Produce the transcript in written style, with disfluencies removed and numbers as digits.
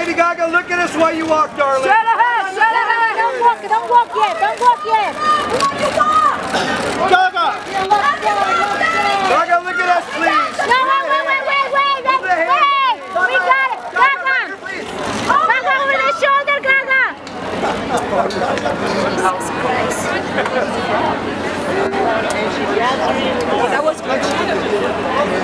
Lady Gaga, look at us while you walk, darling. Straight ahead, straight ahead. Don't walk yet, don't walk yet. Gaga! Gaga, look at us, please. No, wait. We got it. Gaga. Gaga, over the shoulder, Gaga. Jesus Christ. That was good.